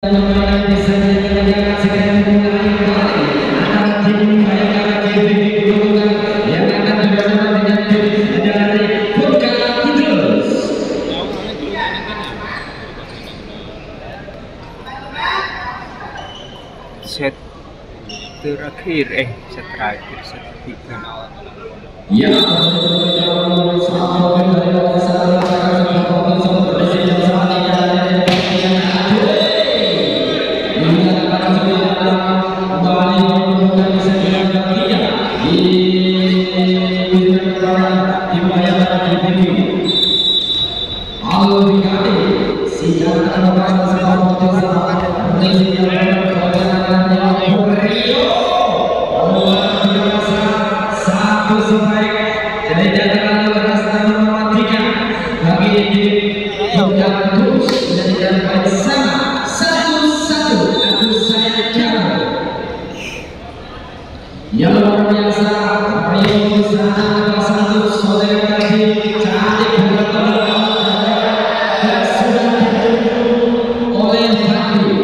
Set terakhir set terakhir set ketiga. Ya, yang luar biasa, Rio Sana satu saudara kasih cantik dan sudah ditutup oleh Fandi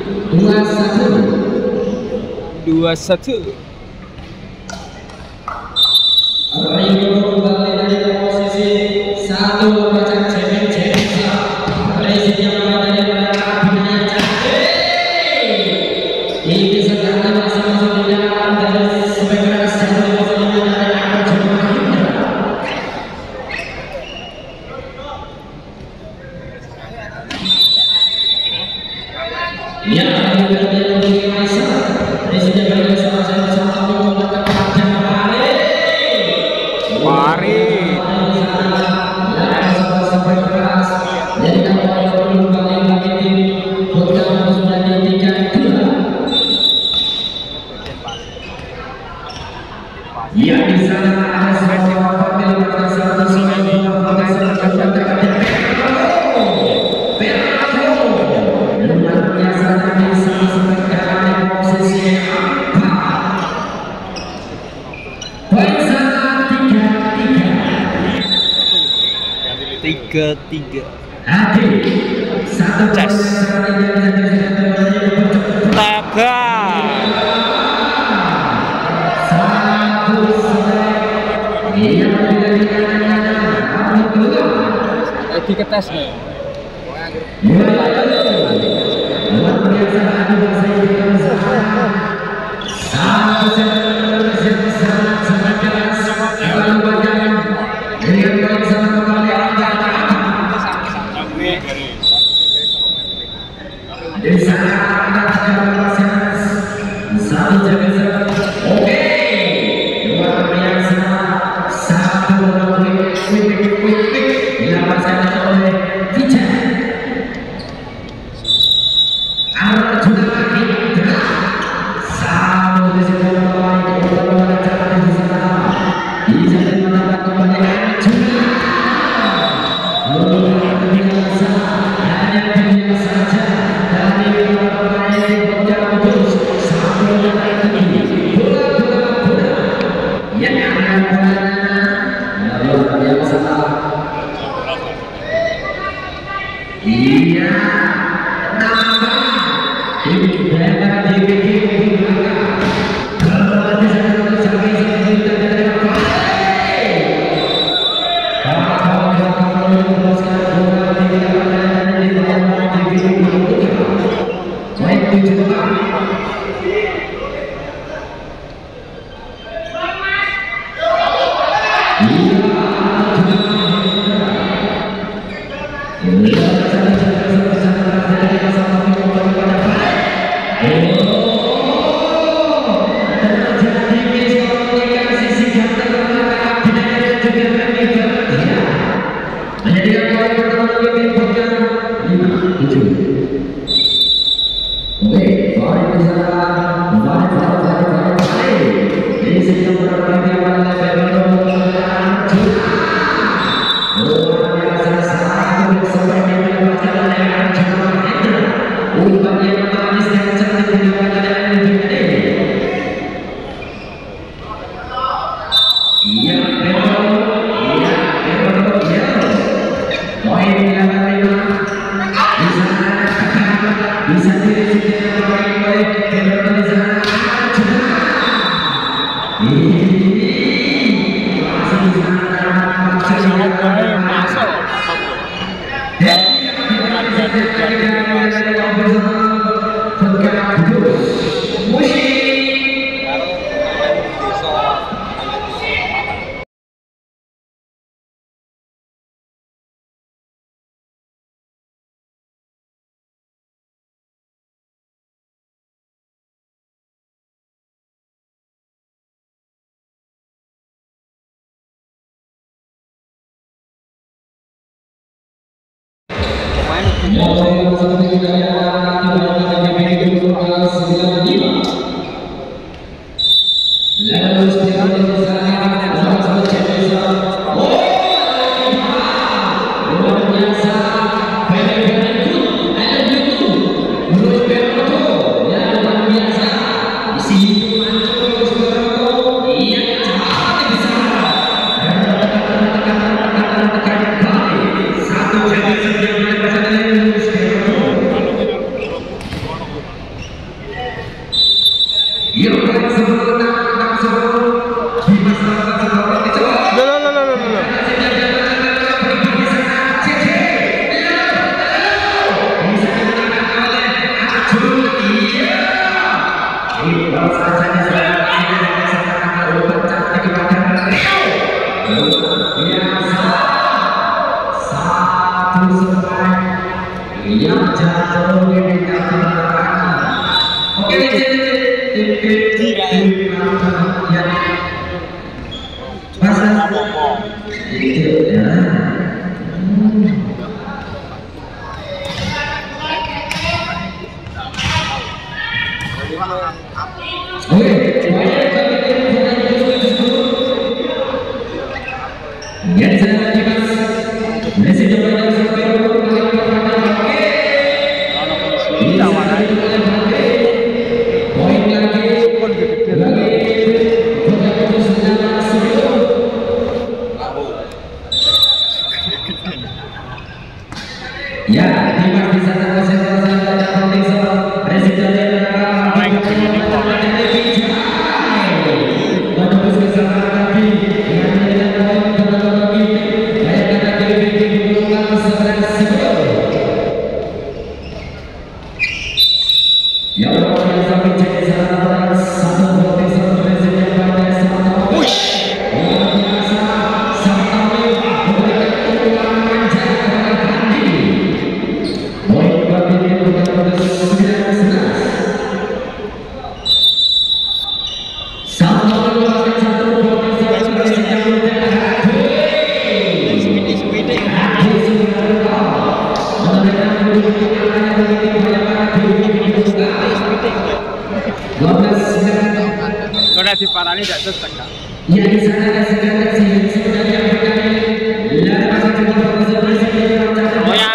2-1. Rio kembali dari posisi satu baca cebek Presiden dari mereka Binaya cantik. Ini sekali masih masuk di dalam dari sebagai satu posisinya dari akar jemaah Indra. Ya, dari Maisa, Presiden dari sama-sama menggunakan panjang balik. Mari. Sampai keras. Jadi kalau perlu balik lagi tim beberapa sudah di 3-2. Ya, di sana ada sebuah panel pada satu sebuah panel luar biasa dan bisa sebagai posisi apa? Poin sana 3-3. Hati satu Ces. Taga. Diketes nih. Iya, nambah. Bisa Diparani tidak cocok. Ya di sana ada segala sebenarnya oh ya.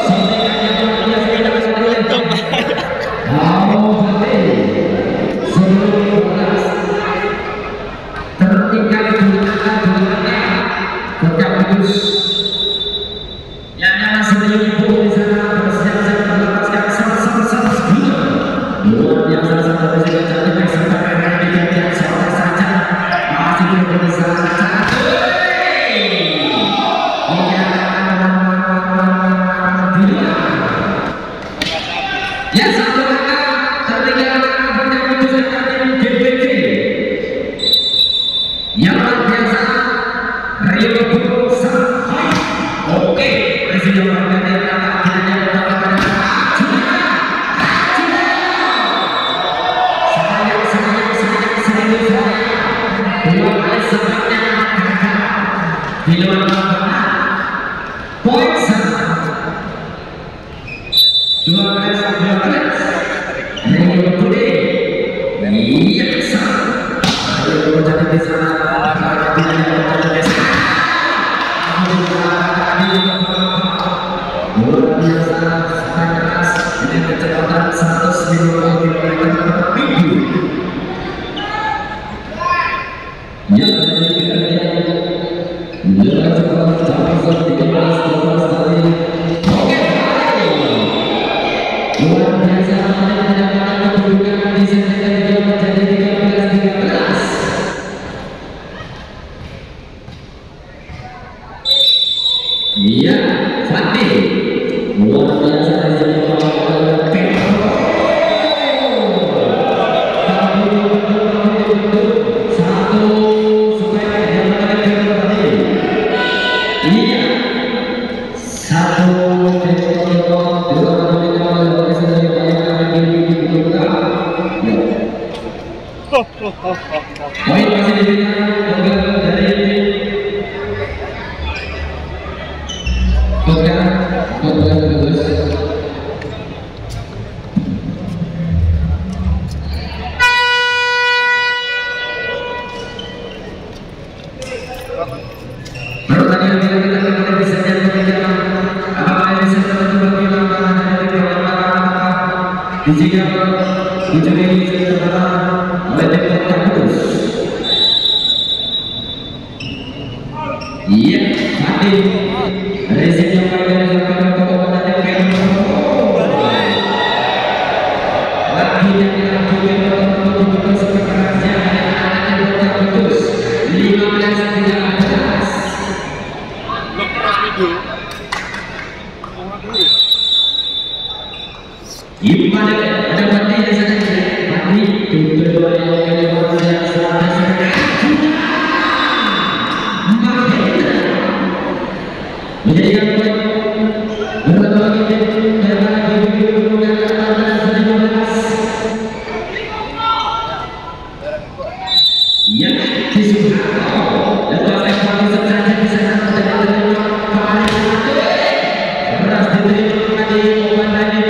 Poin masih diberikan dari Pegang 14-12. Dijaga di sebelah oleh tim Kampus. Iya, mati. Resiko pada kepada tim lagi yang dilakukan sebenarnya ada Kampus 15-13. Gimana ada mati di sana mati kedua yang kedua yang selesai menjadikan poin berbeda lagi yang disuruh lepas ekor sebenarnya di sana beras diterima di umpan lagi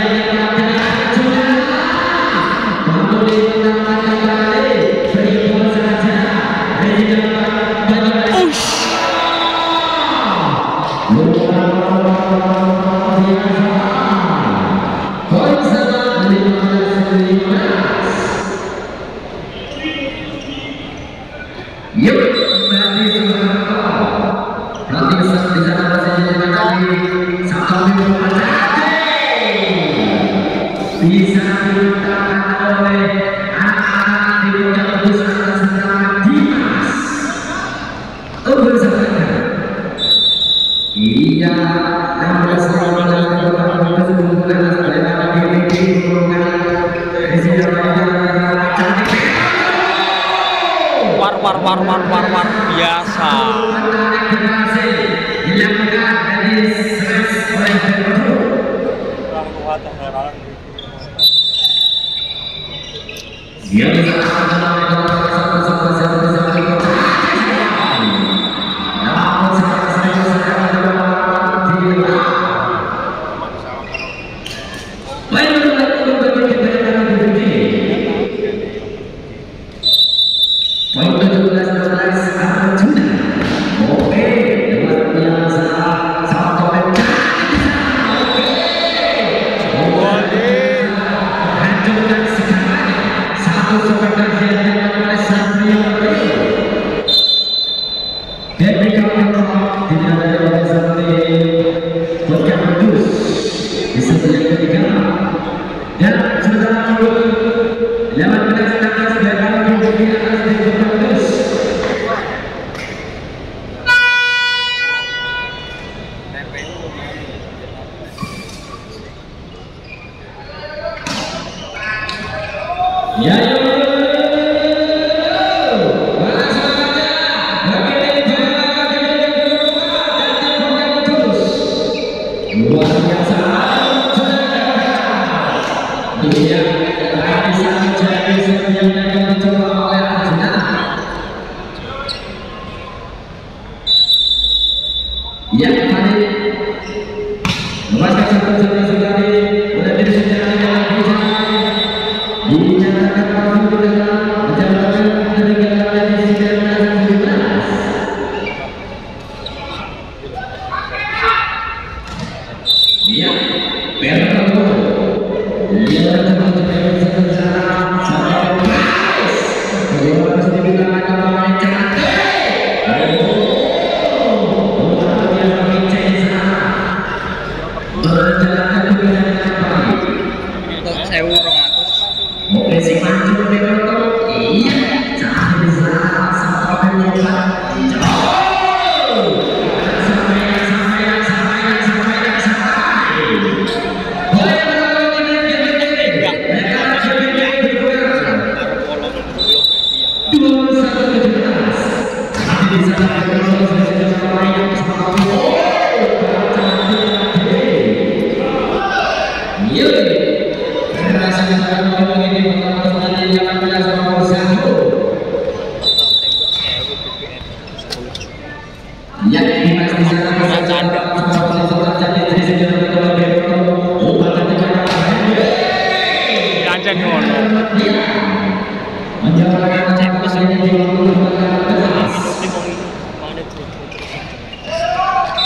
bisa dilakukan oleh anak-anak di Kampus atas nama Dimas Ubersabana. Iya, 16 tahun lalu kesempatan adalah diri golongan presiden war biasa. Dilakukan dari stres oleh dia bisa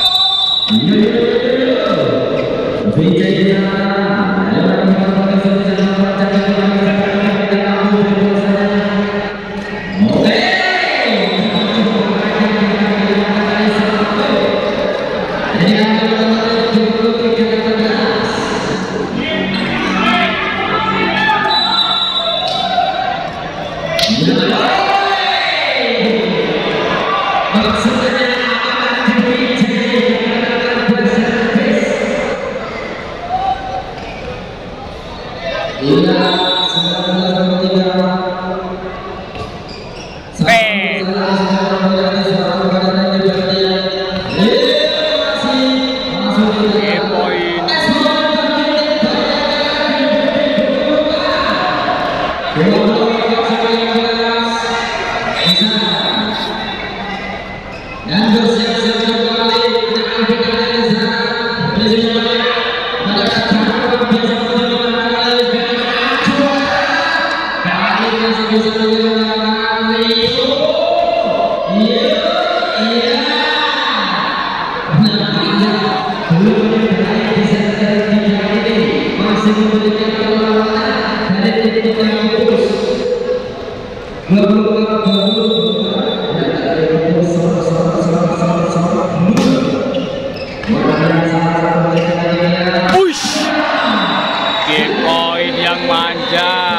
Vijaya Game point yang manja.